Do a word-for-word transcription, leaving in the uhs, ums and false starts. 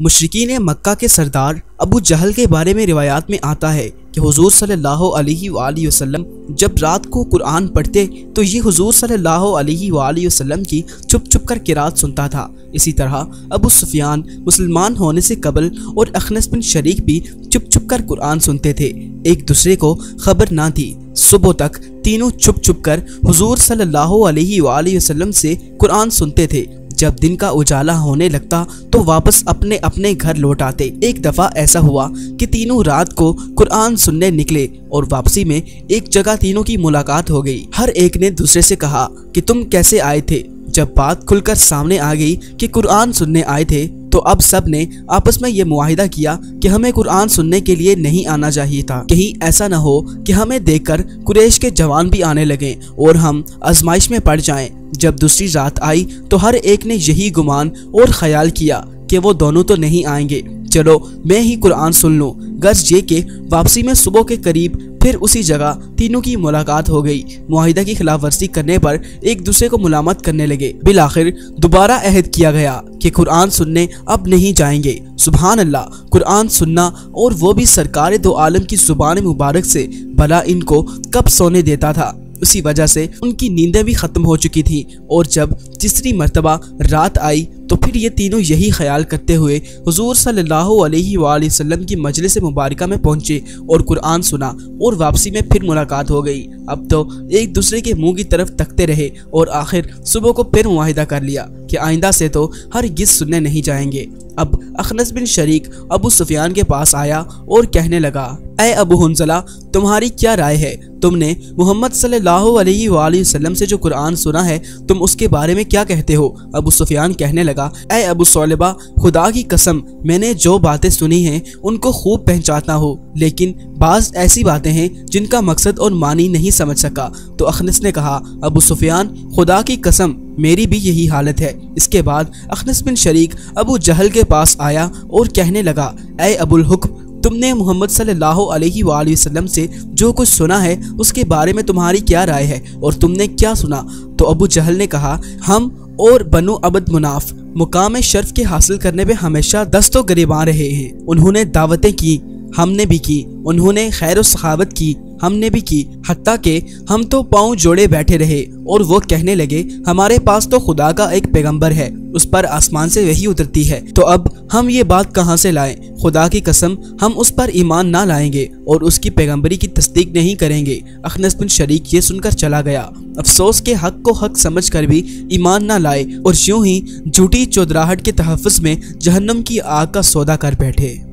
मुशरिकीन मक्का के सरदार अबू जहल के बारे में रिवायात में आता है कि हुजूर सल्लल्लाहु अलैहि वालैहि वसल्लम जब रात को कुरान पढ़ते तो ये हुजूर सल्लल्लाहु अलैहि वालैहि वसल्लम की चुप चुप कर किरात सुनता था। इसी तरह अबू सुफियान मुसलमान होने से कबल और अखनस बिन शरीक भी चुप चुप कर कुरान सुनते थे, एक दूसरे को खबर ना थी। सुबह तक तीनों चुप चुप कर हुजूर सल्लल्लाहु अलैहि वालैहि वसल्लम से कुरान सुनते थे। जब दिन का उजाला होने लगता तो वापस अपने अपने घर लौट आते। एक दफ़ा ऐसा हुआ कि तीनों रात को कुरान सुनने निकले और वापसी में एक जगह तीनों की मुलाकात हो गई। हर एक ने दूसरे से कहा कि तुम कैसे आए थे। जब बात खुलकर सामने आ गई कि कुरान सुनने आए थे तो अब सब ने आपस में ये मुआहिदा किया कि हमें कुरान सुनने के लिए नहीं आना चाहिए था, कहीं ऐसा न हो कि हमें देखकर कुरैश के जवान भी आने लगे और हम आजमाइश में पड़ जाएं। जब दूसरी रात आई तो हर एक ने यही गुमान और ख्याल किया कि वो दोनों तो नहीं आएंगे, चलो मैं ही कुरान सुन लूं। गर्ज ये के वापसी में सुबह के करीब फिर उसी जगह तीनों की मुलाकात हो गई। मुआहिदा की खिलाफ वर्जी करने पर एक दूसरे को मुलामत करने लगे। बिलाखिर दोबारा अहद किया गया कि कुरान सुनने अब नहीं जाएंगे। सुभान अल्लाह, कुरान सुनना और वो भी सरकार दो आलम की जुबान मुबारक से, भला इनको कब सोने देता था। उसी वजह से उनकी नींदें भी ख़त्म हो चुकी थी और जब तीसरी मर्तबा रात आई तो फिर ये तीनों यही ख्याल करते हुए हुजूर सल्लल्लाहु अलैहि वसल्लम की मजलिस मुबारका में पहुंचे और कुरान सुना और वापसी में फिर मुलाकात हो गई। अब तो एक दूसरे के मुंह की तरफ तकते रहे और आखिर सुबह को फिर मुआहिदा कर लिया कि आइंदा से तो हर गिज सुनने नहीं जाएंगे। अब अखनस बिन शरीक अबू सुफियान के पास आया और कहने लगा, ऐ अबू हुंज़ला, तुम्हारी क्या राय है? तुमने मोहम्मद सल्लल्लाहु अलैहि वसल्लम से जो कुरान सुना है तुम उसके बारे में क्या कहते हो? अबू सुफियान कहने लगा, ऐ अबू सौलबा, खुदा की कसम मैंने जो बातें सुनी हैं उनको खूब पहचानता हूँ, लेकिन बाज़ ऐसी बातें हैं जिनका मकसद और मानी नहीं समझ सका। तो अखनस ने कहा, अबू सुफियान, खुदा की कसम मेरी भी यही हालत है। इसके बाद अखनस बिन शरीक अबू जहल के पास आया और कहने लगा, ऐ अबुल हुक्म, तुमने मोहम्मद सल्लल्लाहु अलैहि वसल्लम से जो कुछ सुना है उसके बारे में तुम्हारी क्या राय है और तुमने क्या सुना? तो अबू जहल ने कहा, हम और बनु अब्द मुनाफ मुकाम शर्फ के हासिल करने में हमेशा दस्तो गिरबान रहे हैं। उन्होंने दावतें की, हमने भी की, उन्होंने खैर व सखावत की, हमने भी की, हत्ता के हम तो पाँव जोड़े बैठे रहे और वो कहने लगे, हमारे पास तो खुदा का एक पैगंबर है, उस पर आसमान से वही उतरती है, तो अब हम ये बात कहाँ से लाएं? खुदा की कसम हम उस पर ईमान ना लाएंगे और उसकी पैगंबरी की तस्दीक नहीं करेंगे। अखनस बिन शरीक ये सुनकर चला गया, अफसोस के हक को हक समझ कर भी ईमान ना लाए और यूं ही झूठी चौधराहट के तहफ़्फ़ुज़ में जहन्नम की आग का सौदा कर बैठे।